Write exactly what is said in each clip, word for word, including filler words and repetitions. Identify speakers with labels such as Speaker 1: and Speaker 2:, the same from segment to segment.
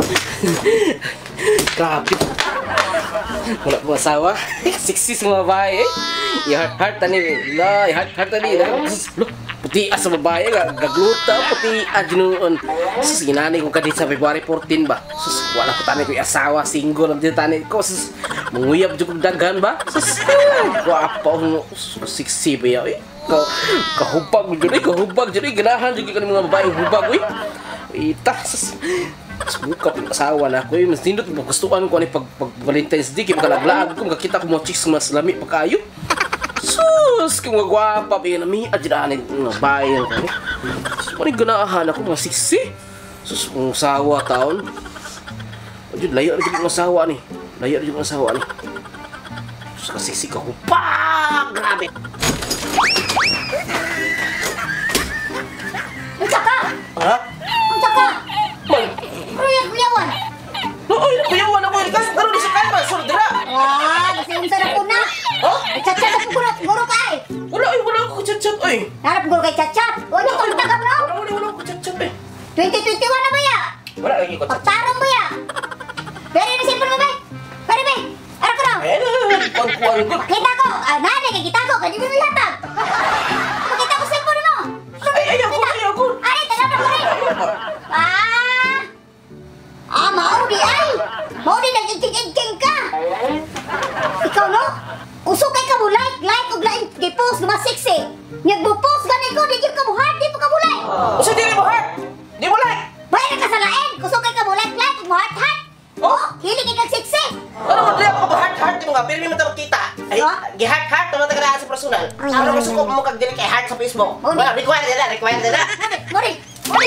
Speaker 1: Grabe. Wala po asawa. Sexy sa babae. I-heart-heart tani. La, i-heart-heart tani. Look, puti sa babae. Gagluta, puti aginuon. Sus, ginanay ko kadit sa February fourteen ba? Sus, wala ko tani ko asawa. Single ang tani ko. Sus, manguyab dyan kong daghan ba? Sus, guwapa. Sexy ba yan? Kahubag dyan eh. Kahubag dyan eh. Ganahan dyan ka ng mga babaeng hubag eh. Ita, sus. Subuka po yung asawa na ako eh. Mas nindot mo gustuhan ko ni pag, pag Valentine's Day. Kaya makalaglag ko. Makakita ko mga chicks mas lami pa kayo. Sus! Kung mga gwapa pa yun. Nami, adjiranin mga bayan ko. Sus, maring ganahan ako mga siksi. Sus, mga asawa taon. Adjud, layo na yung asawa ni. Layo na yung asawa ni. Sus, kasiksi ka ko. Pa! Grabe!
Speaker 2: Unsa ka?
Speaker 1: Ha?
Speaker 2: Unsa ka?
Speaker 1: Man!
Speaker 2: Kuyawan.
Speaker 1: Nooy, nakuyawan ako. Ikas, naroon di sa kalma. Sorry, dira.
Speaker 2: Ah, kasi unsa na po na.
Speaker 1: Ha?
Speaker 2: Chat-chat ako guro, guro ka eh.
Speaker 1: Wala, ay, wala ako chat-chat, ay.
Speaker 2: Narap guro kay chat-chat. Wala ko tagam no?
Speaker 1: Wala, wala, wala ako chat-chat, eh.
Speaker 2: twenty twenty-one na ba ya?
Speaker 1: Wala lagi ko chat-chat.
Speaker 2: Pagtarong mo ya. Pero na cellphone mo ba? Pero ba? Ara ko raw.
Speaker 1: Eh, pagkuhan ko.
Speaker 2: Kita ko. Ah, nani kay kita ko. Kadi mo hatag. Makita ko cellphone mo.
Speaker 1: Ay, ay, ako, ay, ako.
Speaker 2: Ay, tanong ko rin. Ah. Ah, mao di ay. Mao di nag-iging-iging ka. Ikaw no? Usok kay ka mo like, like ug like gi-post mga sexy. Nagbo-post gani ko di gyud ka mo heart, di pa ka mo like.
Speaker 1: Usa di mo heart. Di mo like.
Speaker 2: Bayar ka sa lain. Usok kay ka mo like, like ug mo heart, heart. Oh, hilig kay sexy.
Speaker 1: Ano mo dili ako ba heart heart mo nga pero mi man kita. Ay,
Speaker 2: Ha?
Speaker 1: gi heart heart naman taga sa personal. Ano gusto ko mo kag dili kay heart sa Facebook.
Speaker 2: Oh, di.
Speaker 1: Wala, require nila, require nila.
Speaker 2: Mori. Mori.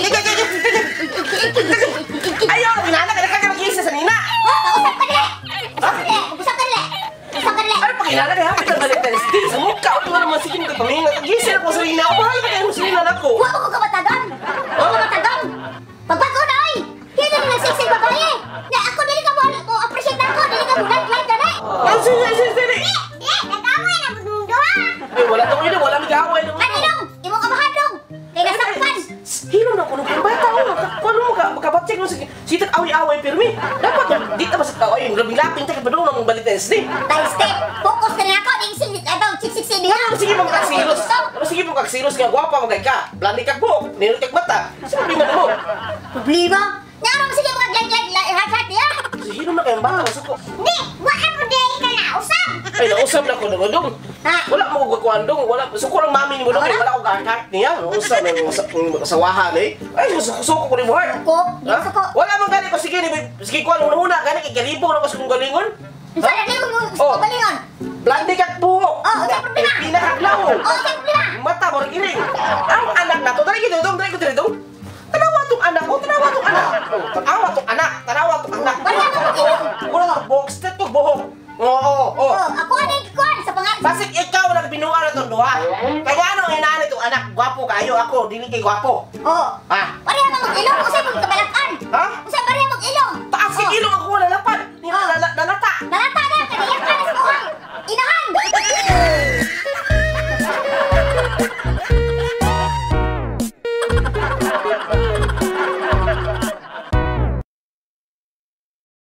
Speaker 1: Ayo, inana ka ka mag-isa sa nina.
Speaker 2: Oh, usap ka dili. Usap ka dili. Usap ka dili. Usap ka dili.
Speaker 1: Ano pag inana ka hapit ang Valentine's Day sa mukha o naman naman sige mo kapaminga. Gising ako sa nina. Ako mahal ka kayo sa nina nako.
Speaker 2: Wa ko kamatagan. Wa ko kamatagan. Pagbago na ay. Hilig ng sexy babae. Na ako dili ka mo mo appreciate ako, dili ka mo like like gani.
Speaker 1: Ano sige sige sige.
Speaker 2: Eh, nagaway na mundo ha.
Speaker 1: Ay, wala tong ina, wala nag-away nung
Speaker 2: Ano dong? Imo ka mahadong. Kay nasakpan.
Speaker 1: hilo na ko nung bata ko. Kung mo ka, makabatsik mo sa sitat away-away pirmi. Dapat, di ka ba sa tao ay labing-laping tayo pa doon ng Valentine's Day.
Speaker 2: Dahil step, focus ka na ako. Ding singit, adaw, chiksik diha.
Speaker 1: Ano sige mong kaksilos? Ano sige mong kaksilos nga gwapa mo kay ka? Blandi kag buhok, nilot kag mata. Sa problema mo?
Speaker 2: Problema? Nyaro mo sige mga glag-glag, heart-heart diha.
Speaker 1: Si hilo na kayong bata, masuko.
Speaker 2: Di, waan mo dahil ka na, usap.
Speaker 1: Ay, nausap na ko na dong.
Speaker 2: Ha?
Speaker 1: Wala mo ko kuandong, wala. Suko lang mami ni mo dong, wala ko kahart niya. Nausap na yung kasawahan eh. Ay, suko ko ni mo heart.
Speaker 2: Suko, di
Speaker 1: Ha?
Speaker 2: suko.
Speaker 1: Wala man gani ko sige ni sige ko ano una gani kay galibo na ko sa kong galingon.
Speaker 2: Isa na din mo
Speaker 1: Oh.
Speaker 2: kabalingon.
Speaker 1: Blandi kag buhok.
Speaker 2: Oh, sa problema.
Speaker 1: Pinakaglaw.
Speaker 2: Oh, sa problema.
Speaker 1: Mata mo giling. Ang anak na to, dali gito dong, dali gito dong. Tanawa tong anak ko, tanawa tong anak. Oh, tanawa tong anak, tanawa tong anak.
Speaker 2: Wala na mo ino.
Speaker 1: Wala box tet to buhok. Oo, oo, oo.
Speaker 2: Oh, ako na ikuan sa pangalan.
Speaker 1: Basig ikaw nagbinuan na tong duha. Kaya ano ang inaani tong anak, gwapo kayo ako, dili kay gwapo.
Speaker 2: Oh.
Speaker 1: Ha?
Speaker 2: Pareha na mag-ilong, usay mo kabalakan.
Speaker 1: Ha?
Speaker 2: Usay